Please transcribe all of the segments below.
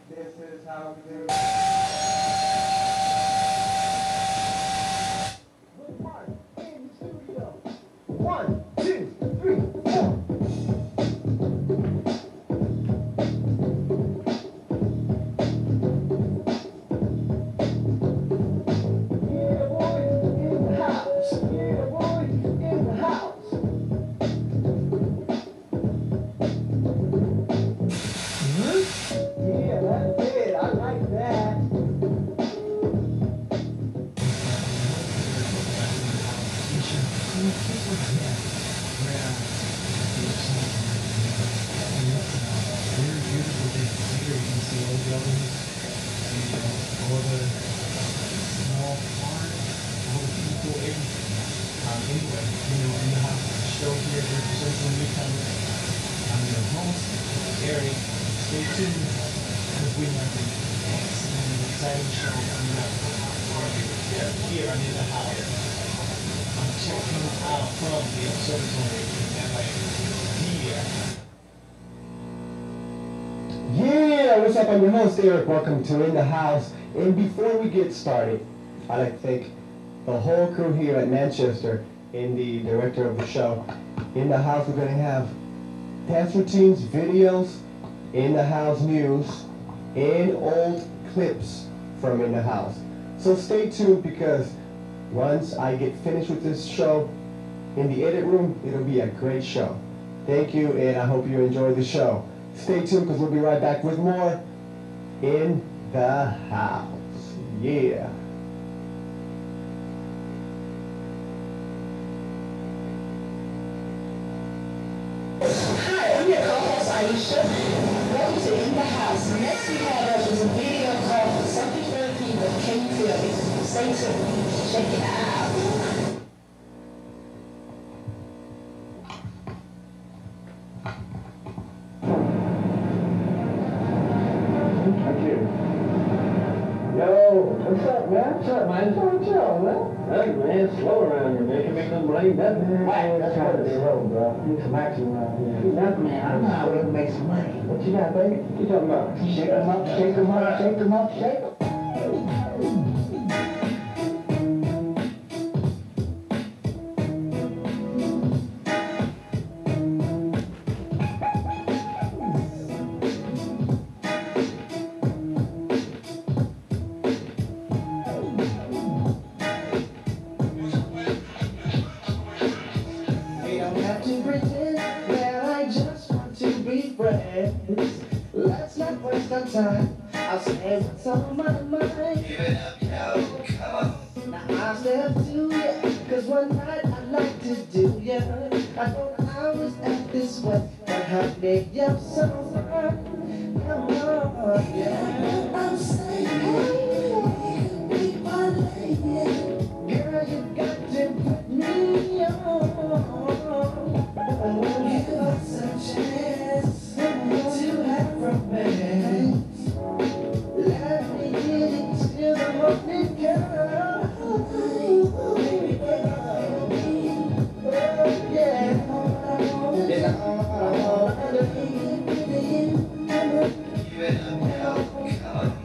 This is how we do. One in the studio. 1, 2, 3, 4. Yeah, boys in the house. Yeah, boys in the house. Yeah, that's it. I like that. Anyway, in the house, show here, representing newcomers. I'm your host, Eric. Stay tuned, because we have an excellent, exciting show coming up here in the house. I'm checking out from the observatory in LA. Yeah, what's up? I'm your host, Eric. Welcome to In the House. And before we get started, I'd like to thank the whole crew here at Manchester and the director of the show. In the House, we're going to have dance routines, videos, In the House news, and old clips from In the House. So stay tuned, because once I get finished with this show in the edit room, it'll be a great show. Thank you, and I hope you enjoy the show. Stay tuned, because we'll be right back with more In the House. Yeah. Hi, I'm your co-host Aisha. Welcome to In the House. Next we have us is a video called Something for the People. Can you feel me? Stay tuned. Check it out. Yo, what's up, man? What's up, man? What's up, man? Hey, man, slow around here, man. Can't make them blame nothing. Right, that's what it is, bro. Need some action around here. Nothing, man. I know how we can make some money. What you got, baby? What you talking about? Shake them up, shake them up, shake them up, shake them. We don't have to pretend that I just want to be friends. Let's not waste our time. I'll say what's on my mind. Give it up, yo, come on. Now I'll step to ya, cause one night I'd like to do ya. I thought I was at this way, but how did you so fine? Come on, yeah. I'm saying, hey, be my lady. Girl, you got to put me on. Give us a chance to have romance. Let me get it till the morning comes. Baby, oh yeah. It's all I wanna do. Give it up, yo, come on.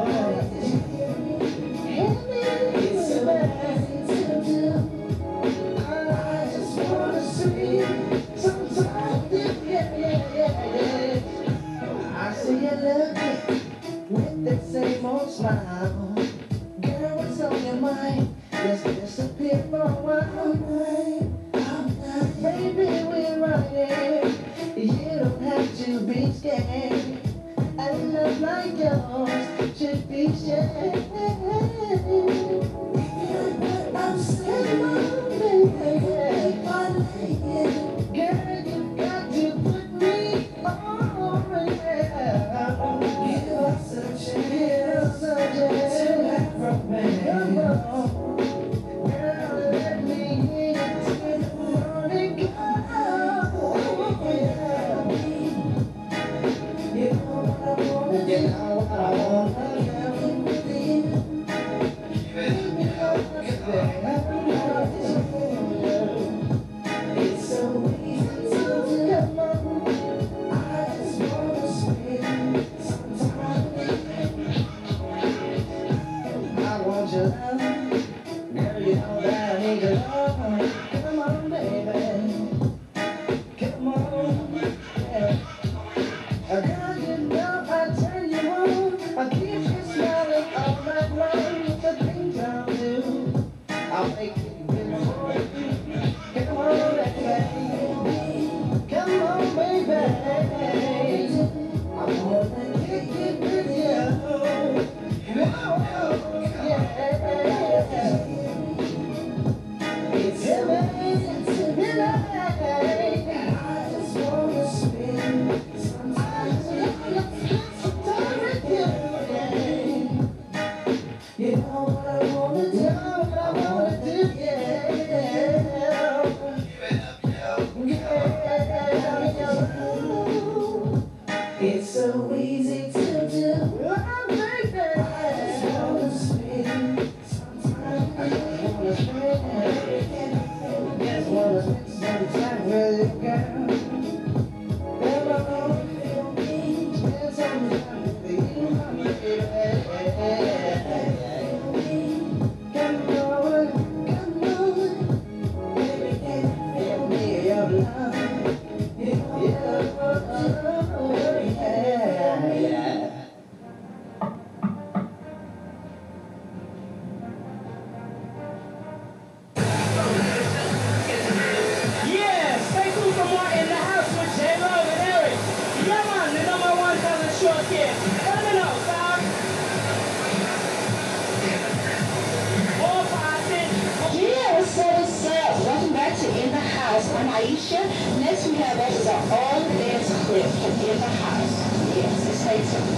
It's so bad to do. I just wanna see sometimes, yeah. I see you looking with that same old smile. Girl, what's on your mind? Let's disappear for a while. Baby, we're running. You don't have to be scared. A love like yours should be shared. I'm saying, baby, my lady. Girl, you got to put me on, yeah. Give us a chance to have romance. Girl, let me in till the morning comes. You know what I want, you know what I want. Give it up, it's so easy to come on. I just wanna spend some time with have us is our own dance clip from In the House. Yes, stay tuned.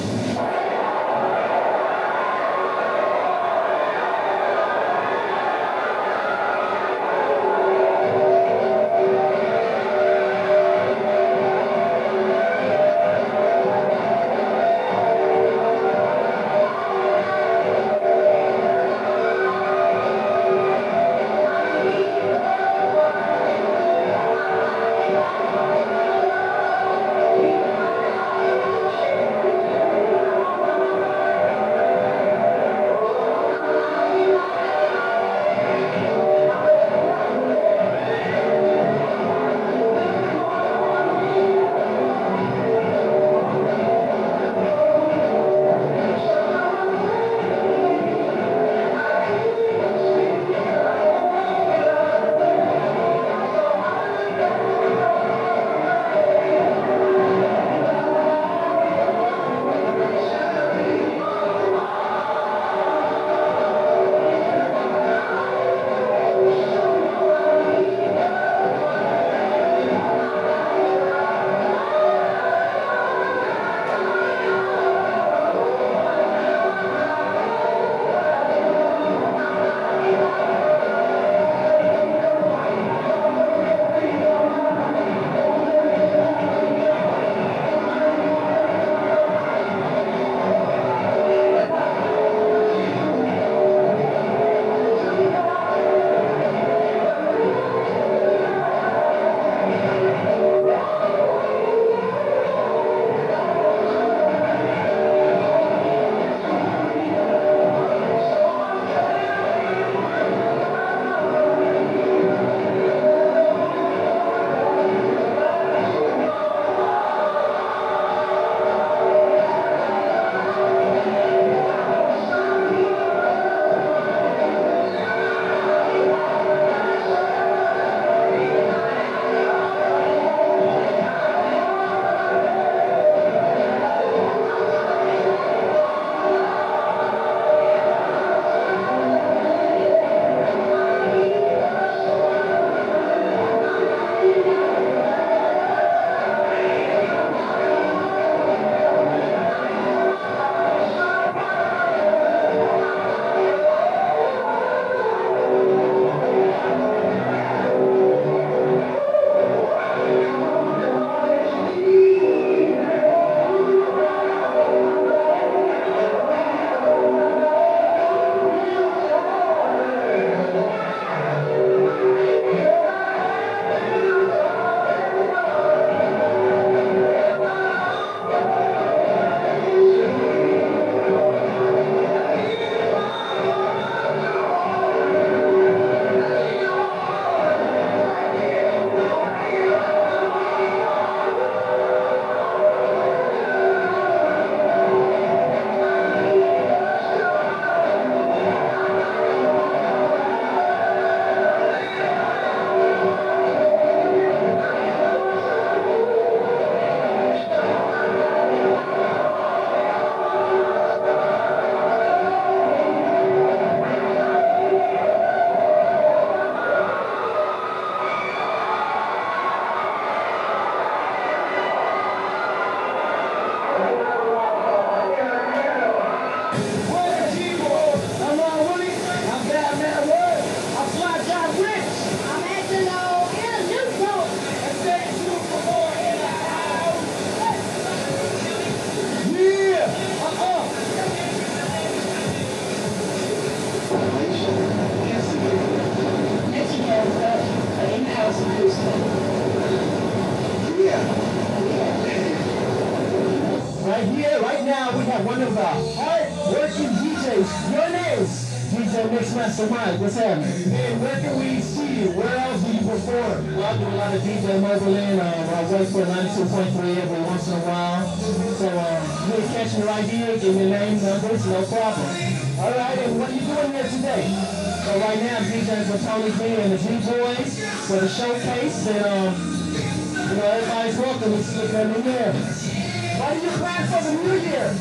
Right here, right now, we have one of the hard-working DJs. Your name is DJ Mixmaster Mike. What's happening? Man, where can we see you? Where else do you perform? Well, I do a lot of DJ mobiling. I work for 92.3 every once in a while. So, you're catching the right here, give me name, numbers, no problem. All right, and what are you doing here today? So right now, I'm DJing for Tony B and the G-Boys for the showcase. And, you know, everybody's welcome. It's looking at me there. What do you plan for the new year?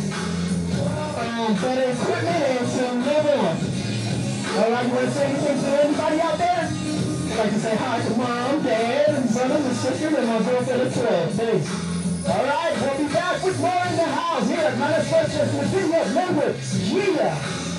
Better equipment and to live on. All right, you want to say anything to anybody out there? I'd like to say hi to Mom, Dad, and brothers and sisters, and my girlfriend of 12. Thanks. All right, we'll be back with more in the house here at Manifesto Virginia Language. Yeah.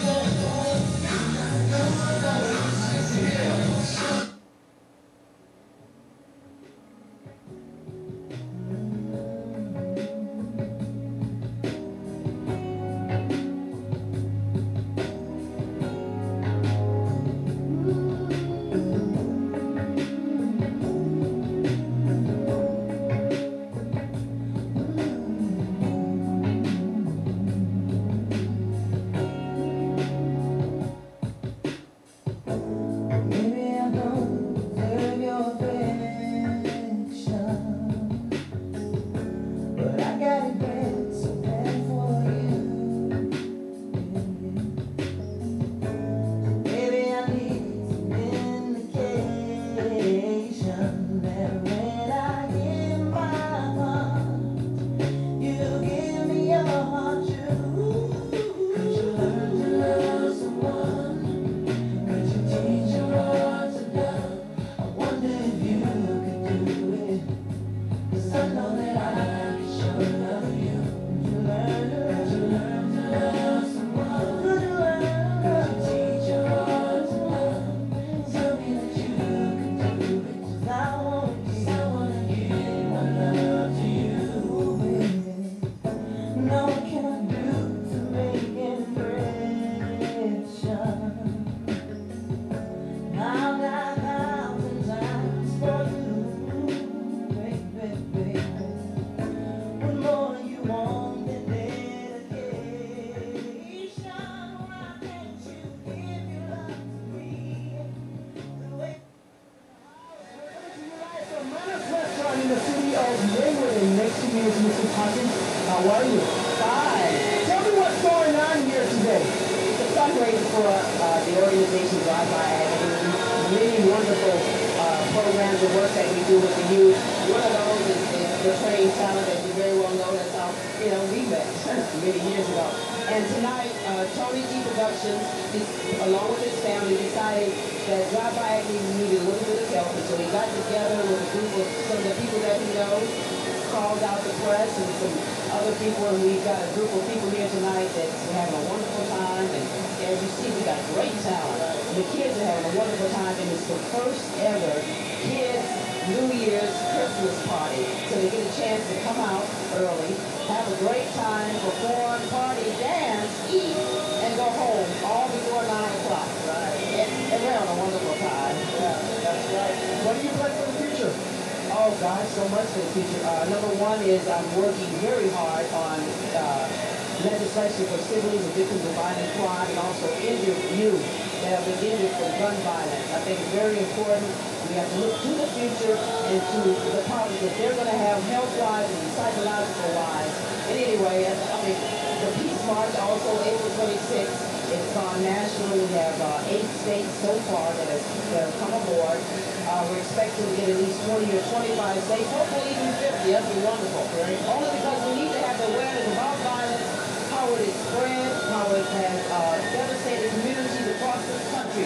Legislation for siblings and victims of violent crime and also injured youth that have been injured from gun violence. I think it's very important. We have to look to the future and to the problems that they're going to have health-wise and psychological-wise. And anyway, I mean, the Peace March also April 26th. It's gone national. We have 8 states so far that have come aboard. We're expecting to get at least 20 or 25 states, hopefully even 50. That'd be wonderful. Right? Only because we need to have the awareness about violence, how it is spread, how it has devastated communities across this country.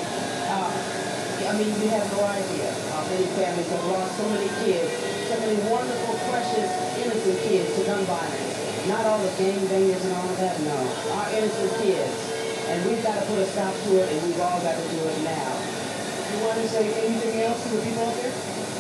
I mean, you have no idea how many families have lost so many kids, so many wonderful, precious, innocent kids to gun violence. Not all the gangbangers and all of that, no. Our innocent kids. And we've got to put a stop to it, and we've all got to do it now. You want to say anything else to the people out there?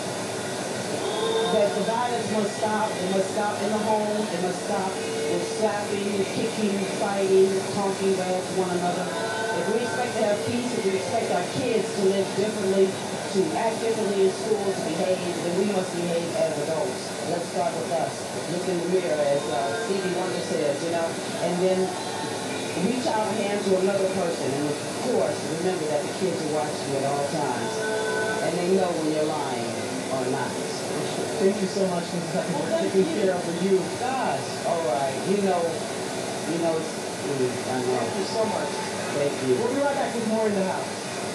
That the violence must stop. It must stop in the home. It must stop with slapping, kicking, fighting, talking bad to one another. If we expect to have peace, if we expect our kids to live differently, to act differently in school, to behave, then we must behave as adults. Let's start with us. Look in the mirror, as Stevie Wonder says, you know, and then reach out a hand to another person. And of course, remember that the kids are watching you at all times. And they know when you're lying or not. Thank you so much for taking care of you. Gosh, all right. You know, it's, I know. Thank you so much. Thank you. We'll be right back with more in the house.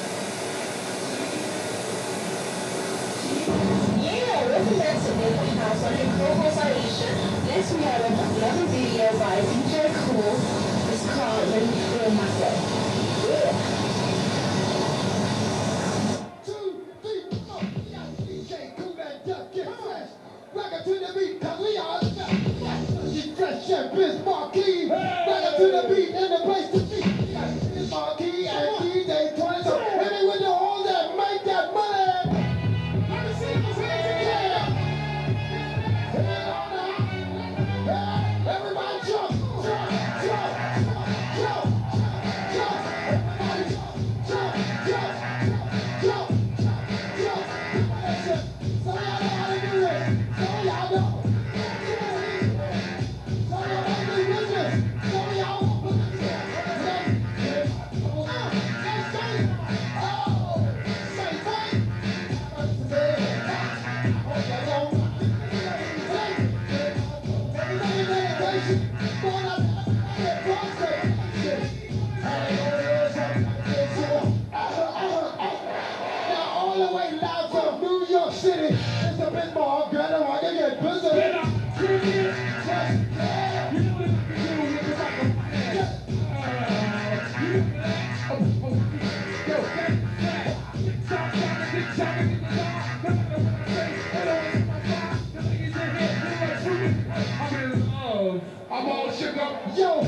Yeah, welcome back to In the House. I'm your co-host Aisha. Next we have another video by DJ Kool. It's called Let Me Feel Myself. Yeah. 2, 3. the beat and the place to be. It's Marquis and DJ 20. So hit me with the horns that make that money. Let me see those hands again. Hand on out. Yeah, everybody jump, jump, jump, jump, jump. Everybody jump, jump, jump, jump, jump. Some of y'all know how to do this. Some of y'all don't. Some of y'all don't do business. Some of y'all won't put this in. Now all the way loud from New York City, it's the big ball, girl, I can get busy. Get up, bring it, just, yeah. You know what you do, it's like a I'm all shook up. Yo,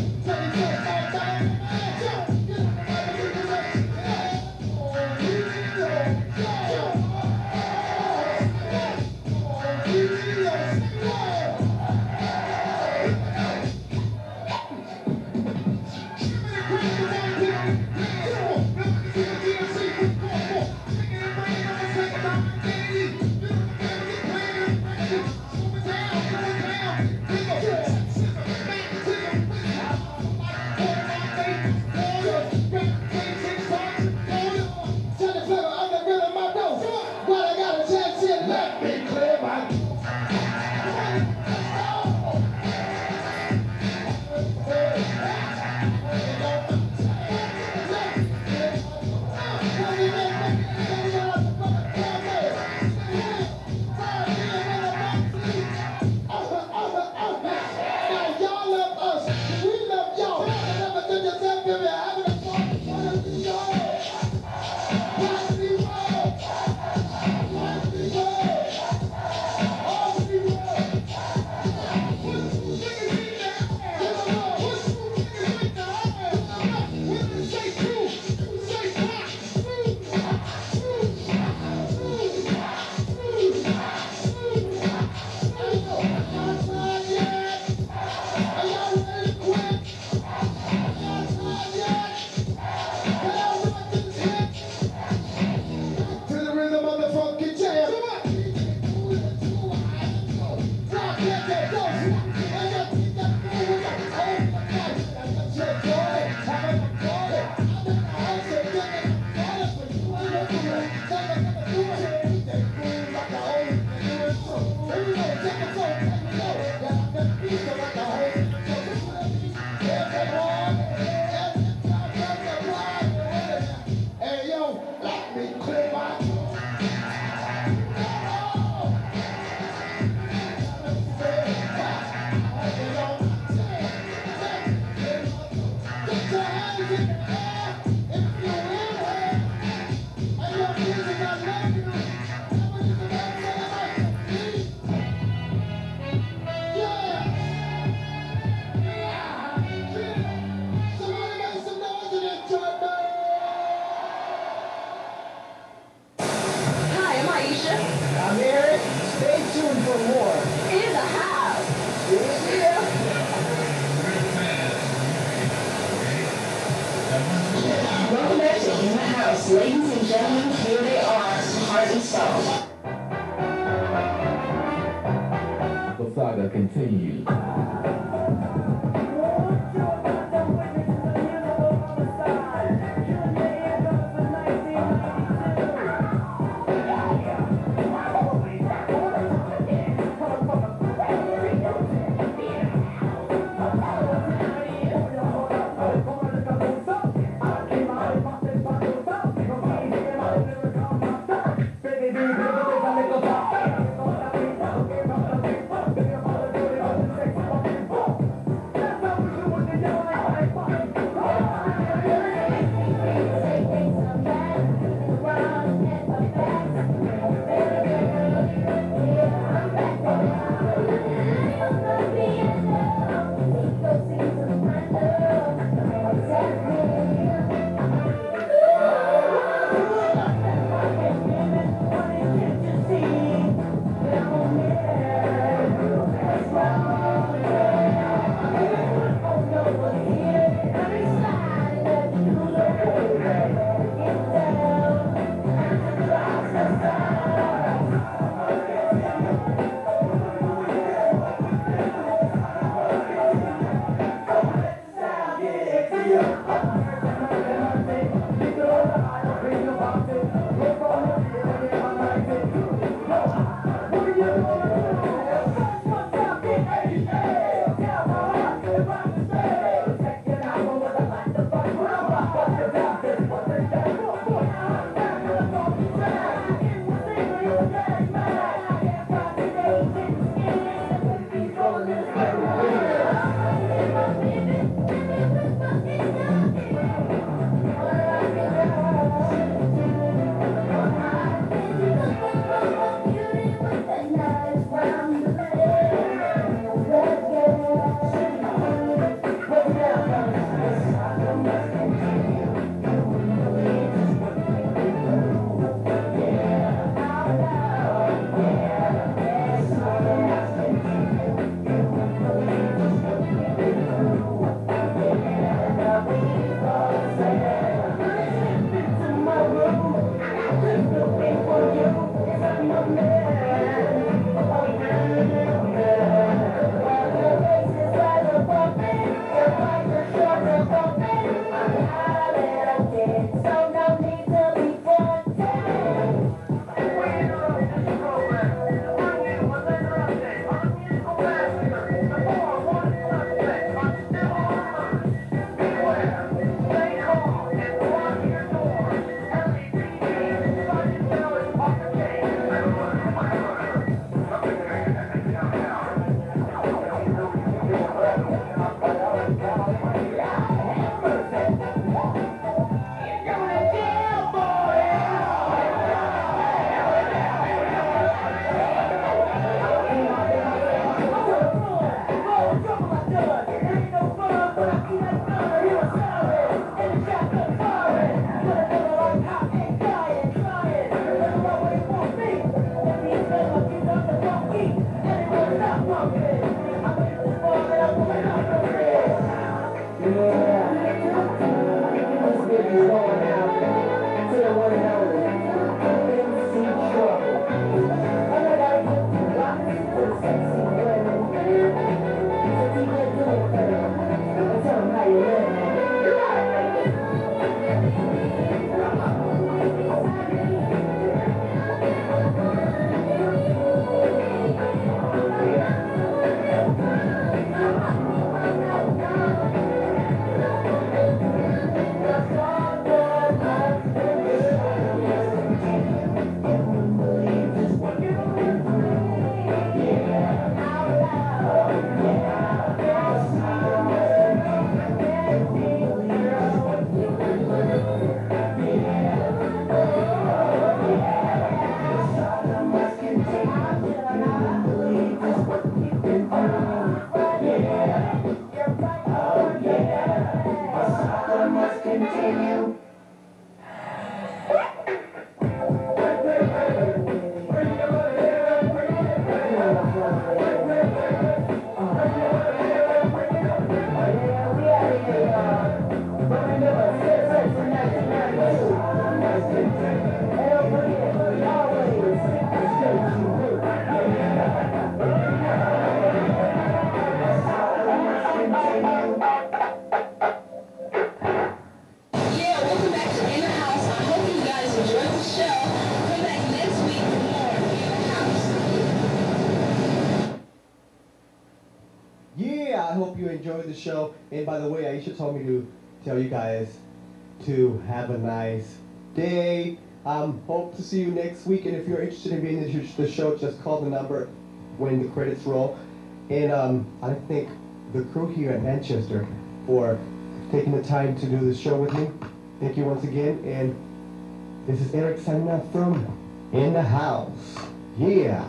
ladies and gentlemen, here they are, Heart and Soul. The saga continues. Baby, I hope you enjoyed the show. And by the way, Aisha told me to tell you guys to have a nice day. Hope to see you next week. And if you're interested in being in the show, just call the number when the credits roll. And I thank the crew here at Manchester for taking the time to do this show with me. Thank you once again. And this is Eric signing out from In the House. Yeah.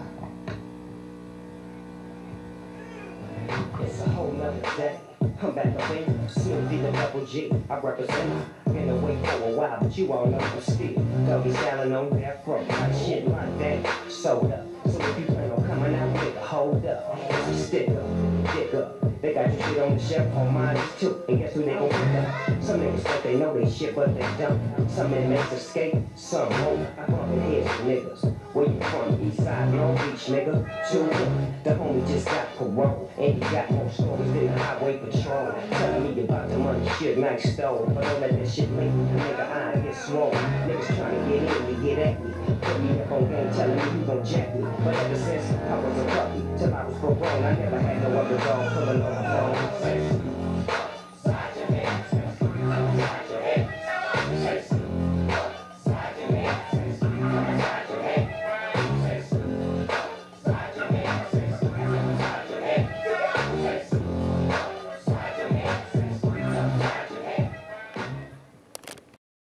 It's a whole nother day. I'm back up in Snoop, the double G. I represent. Been away for a while, but you all know I'm still. Doggy styling on that front. My shit like that. Sold up. So if you plan on coming out, nigga, hold up. Stick up, dick up. They got your shit on the shelf, on mine too. And guess who they gon' pick up? Some niggas think they know they shit, but they don't. Some inmates escape, some won't. I bumpin' heads for niggas. Where you from? East side, Long Beach, nigga. 2 The homie just got parole, and he got more stories than the highway patrol. Telling me about the money shit Mac stole, but don't let that shit make me, nigga, I get swole. Niggas tryna get in me, get at me. Put me up on game, telling me you gon' jack me. But ever since I was a puppy, till I was grown, I never had no other dog pulling on my phone.